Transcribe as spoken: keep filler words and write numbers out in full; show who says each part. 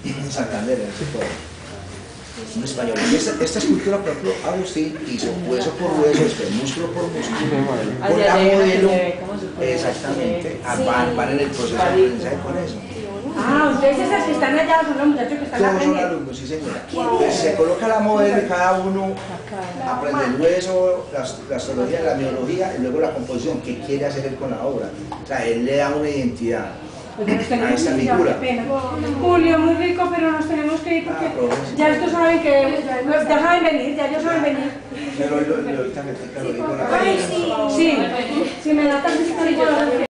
Speaker 1: en Santander, en ese pueblo. Un español. Y esta, esta escultura, por ejemplo, Agustín hizo hueso por hueso, después músculo por músculo, con la modelo, exactamente, van, van en el proceso de aprendizaje con eso.
Speaker 2: Ah, ustedes esas que están allá son los muchachos que están
Speaker 1: Todos son
Speaker 2: aprendiendo.
Speaker 1: alumnos, sí señora. Entonces, se coloca la modelo y cada uno aprende el hueso, la, la astrología, la miología y luego la composición que quiere hacer él con la obra. O sea, él le da una identidad
Speaker 2: Pues
Speaker 1: a esta figura.
Speaker 2: Julio, muy rico, pero nos tenemos que ir porque
Speaker 1: Ah,
Speaker 2: ya estos saben que ya saben venir, ya ellos saben venir.
Speaker 1: Pero lo, lo, lo, ahorita me explica, lo digo la
Speaker 2: Sí, sí, me da tan